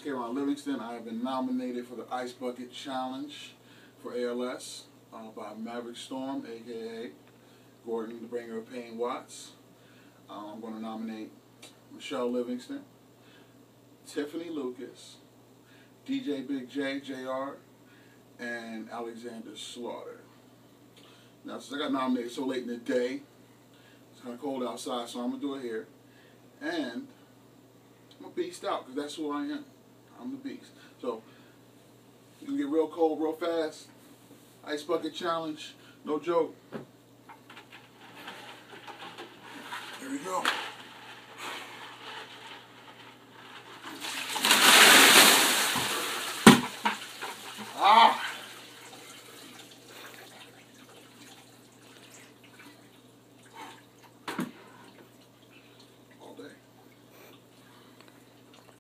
Kayron Livingston. I have been nominated for the Ice Bucket Challenge for ALS by Maverick Storm, aka Gordon, the bringer of Pain Watts. I'm going to nominate Michelle Livingston, Tiffany Lucas, DJ Big J, JR, and Alexander Slaughter. Now, since I got nominated so late in the day, it's kind of cold outside, so I'm going to do it here. And I'm going to beast out, because that's who I am. I'm the beast. So, you can get real cold real fast. Ice Bucket Challenge, no joke.